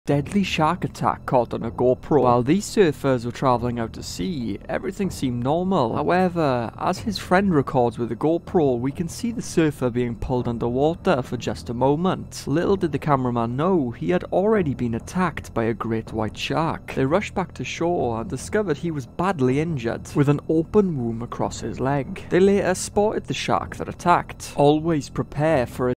Deadly shark attack caught on a GoPro. While these surfers were travelling out to sea, everything seemed normal. However, as his friend records with the GoPro, we can see the surfer being pulled underwater for just a moment. Little did the cameraman know, he had already been attacked by a great white shark. They rushed back to shore and discovered he was badly injured, with an open wound across his leg. They later spotted the shark that attacked. Always prepare for a